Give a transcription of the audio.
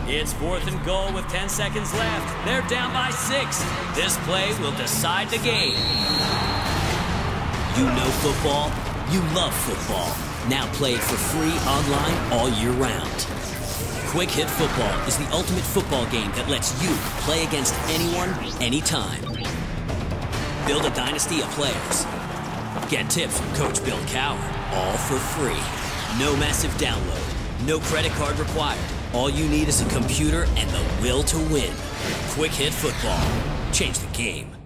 It's 4th and goal with 10 seconds left. They're down by 6. This play will decide the game. You know football, you love football. Now play it for free online all year round. Quick Hit Football is the ultimate football game that lets you play against anyone, anytime. Build a dynasty of players. Get tips from Coach Bill Cowher, all for free. No massive download, no credit card required. All you need is a computer and the will to win. Quick Hit Football. Change the game.